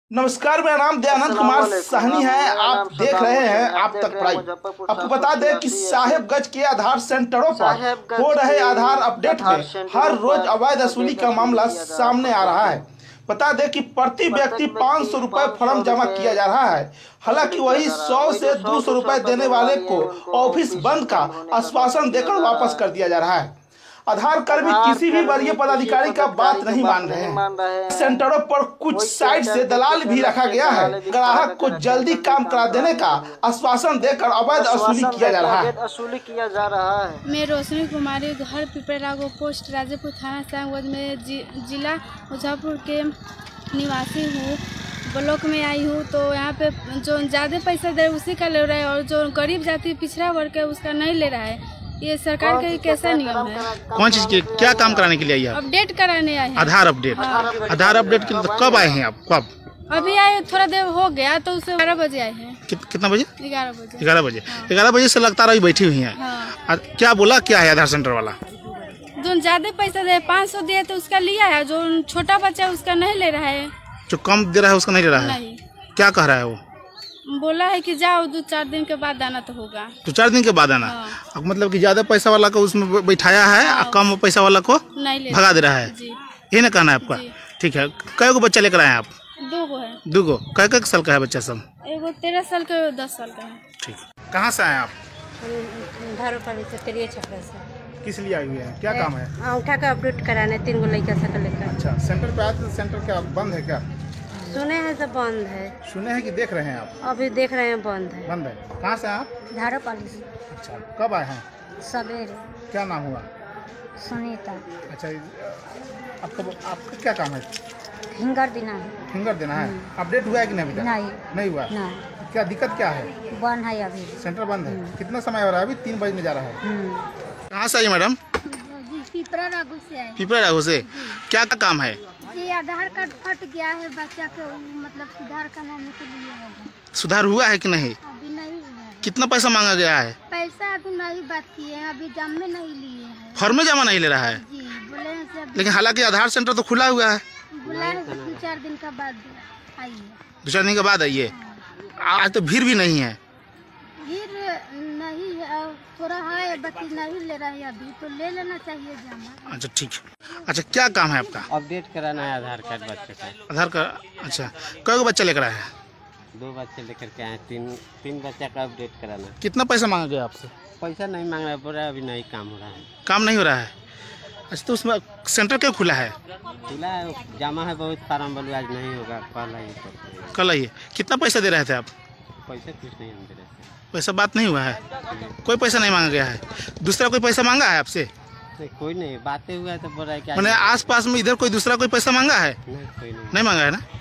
नमस्कार, मेरा नाम दयानंद कुमार साहनी है। आप देख रहे हैं आप तक पढ़ाई। आपको बता दें कि साहेबगंज के आधार सेंटरों पर हो रहे आधार अपडेट में हर रोज अवैध वसूली का मामला सामने आ रहा है। बता दें कि प्रति व्यक्ति 500 रुपये फॉर्म जमा किया जा रहा है। हालांकि वही 100 से 200 रुपये देने वाले को ऑफिस बंद का आश्वासन देकर वापस कर दिया जा रहा है। आधार कर्मी किसी भी वरीय पदाधिकारी का बात नहीं मान रहे हैं। सेंटरों पर कुछ साइड से दलाल भी रखा गया है। ग्राहक को जल्दी काम करा देने का आश्वासन देकर अवैध वसूली किया जा रहा है। मैं रोशनी कुमारी, घर पिपरागो, पोस्ट राजेपुर, थाना साहेबगंज में जिला मुजफ्फरपुर के निवासी हूँ। ब्लॉक में आई हूँ तो यहाँ पे जो ज़्यादा पैसा दे उसी का ले रहा है और जो गरीब जाति पिछड़ा वर्ग है उसका नहीं ले रहा है। ये सरकार का कैसा नियम है? कौन चीज के क्या काम कराने के लिए आई? अपडेट कराने आए हैं। आधार अपडेट। हाँ। आधार अपडेट के लिए कब आए हैं आप? कब? अभी आए, थोड़ा देर हो गया तो उसे 11 बजे आए हैं। कितना बजे? 11 बजे। 11 बजे। हाँ। 11 बजे से लगता रही बैठी हुई है। हाँ। क्या बोला, क्या है आधार सेंटर वाला? जो ज्यादा पैसा दे 500 दिए तो उसका लिया है, जो छोटा बच्चा उसका नहीं ले रहा है। जो कम दे रहा है उसका नहीं ले रहा है? नहीं। क्या कह रहा है वो? बोला है कि जाओ 2-4 दिन के बाद आना तो होगा। 2-4 दिन के बाद आना। हाँ। मतलब कि ज्यादा पैसा वाला को उसमें बैठाया है। हाँ। और कम पैसा वाला को नहीं भगा दे रहा है। जी। ये ना कहना है आपका? ठीक है। कै गो बच्चा लेकर आए आप? 2 गो है। 2 गो। कै साल का है बच्चा सब? एगो 13 साल का, 10 साल का है। ठीक। कहाँ से आए आप? किस लिए आई हुई है? क्या काम है? अंगूठा का अपडेट कराने 3 गो लड़का से लेकर। अच्छा, सेंटर पे आए तो सेंटर क्या बंद है क्या? सुने हैं सब बंद है। सुने हैं कि देख रहे हैं आप? अभी देख रहे हैं बंद है। बंद है। कहाँ से आप? झाड़ोपाली से। अच्छा, कब आए हैं? सवेरे। क्या नाम हुआ? सुनीता। अच्छा, आपका क्या काम है? फिंगर देना है। फिंगर देना है। अपडेट हुआ है कि नहीं अभी तक? नहीं हुआ। नहीं। क्या दिक्कत क्या है? बंद है अभी। सेंटर बंद है। कितना समय हो रहा है? अभी 3 बजने जा रहा है। कहाँ से आई मैडम? पिपरा रागू से आए। पिपरा रागू से। क्या काम है? ये आधार कार्ड फट गया है बच्चा के, मतलब सुधार कराने के लिए। सुधार हुआ है कि नहीं? अभी नहीं हुआ है। कितना पैसा मांगा गया है? पैसा अभी नहीं बात किए हैं, अभी जम में नहीं लिए हैं। फॉर्म में जमा नहीं ले रहा है? जी बोले हैं सब। लेकिन हालांकि आधार सेंटर तो खुला हुआ है। बोला है 2-4 दिन का बाद आइए। 2-4 दिन के बाद आइए। आज तो भीड़ भी नहीं है। भीड़ नहीं है, थोड़ा है, बाकी नहीं ले रहा है अभी, तो ले लेना चाहिए जमा। अच्छा, ठीक है। अच्छा, क्या काम है आपका? अपडेट कराना है आधार कार्ड बच्चे का। आधार कार्ड। अच्छा, कै गो बच्चा लेकर आए हैं? 2 बच्चे लेकर के आए। 3 बच्चा का अपडेट कराना। कितना पैसा मांगा गया आपसे? पैसा नहीं मांग रहा, बोल रहा है अभी नहीं काम हो रहा है। काम नहीं हो रहा है? अच्छा, तो उसमें सेंटर क्यों खुला है? खुला है, जमा है बहुत फार्म, बोलो आज नहीं होगा, कल आइए। कल आइए। कितना पैसा दे रहे थे आप? पैसा कुछ नहीं हम दे रहे थे। पैसा बात नहीं हुआ है? कोई पैसा नहीं मांगा गया है? दूसरा कोई पैसा मांगा है आपसे? नहीं, कोई नहीं, बातें हुआ है तो बोल रहा है कि मैंने आस पास में इधर कोई दूसरा कोई पैसा मांगा है? नहीं, कोई नहीं। नहीं मांगा है ना?